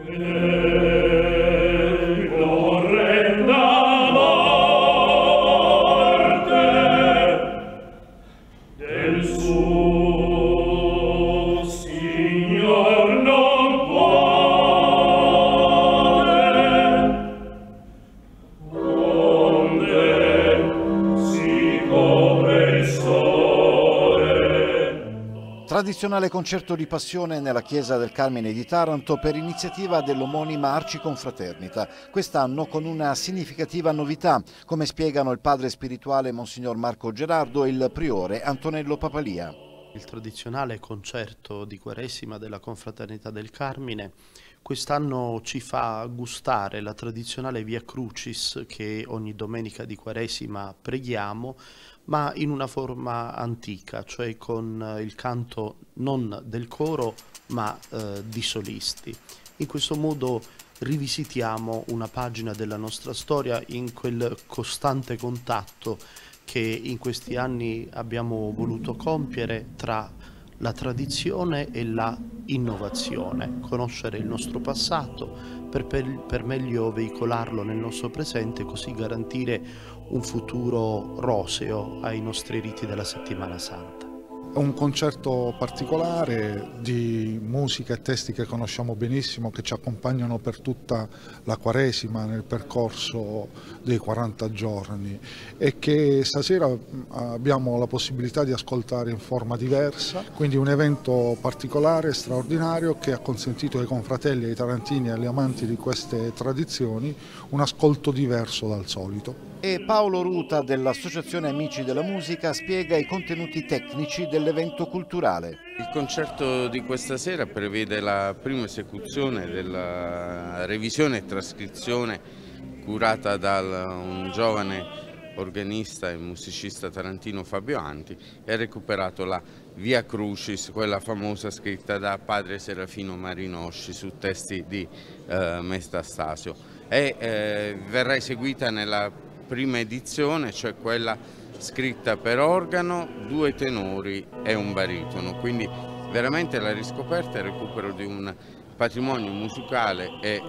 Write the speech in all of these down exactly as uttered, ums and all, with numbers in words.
Tradizionale concerto di passione nella chiesa del Carmine di Taranto per iniziativa dell'omonima Arciconfraternita, quest'anno con una significativa novità, come spiegano il padre spirituale Monsignor Marco Gerardo e il priore Antonello Papalia. Il tradizionale concerto di Quaresima della Confraternita del Carmine quest'anno ci fa gustare la tradizionale Via Crucis che ogni domenica di Quaresima preghiamo, ma in una forma antica, cioè con il canto non del coro ma eh, di solisti. In questo modo rivisitiamo una pagina della nostra storia in quel costante contatto che in questi anni abbiamo voluto compiere tra la tradizione e la innovazione, conoscere il nostro passato per, per, per meglio veicolarlo nel nostro presente, così garantire un futuro roseo ai nostri riti della Settimana Santa. È un concerto particolare di musica e testi che conosciamo benissimo, che ci accompagnano per tutta la Quaresima nel percorso dei quaranta giorni e che stasera abbiamo la possibilità di ascoltare in forma diversa, quindi un evento particolare, straordinario, che ha consentito ai confratelli, ai tarantini e agli amanti di queste tradizioni un ascolto diverso dal solito. E Paolo Ruta dell'Associazione Amici della Musica spiega i contenuti tecnici dell'evento culturale. Il concerto di questa sera prevede la prima esecuzione della revisione e trascrizione curata da un giovane organista e musicista tarantino, Fabio Anti, e ha recuperato la Via Crucis, quella famosa scritta da padre Serafino Marinosci su testi di eh, Metastasio, e eh, verrà eseguita nella prima edizione, cioè quella scritta per organo, due tenori e un baritono, quindi veramente la riscoperta e il recupero di un patrimonio musicale e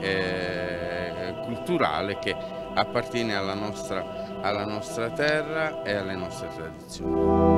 eh, culturale che appartiene alla nostra, alla nostra terra e alle nostre tradizioni.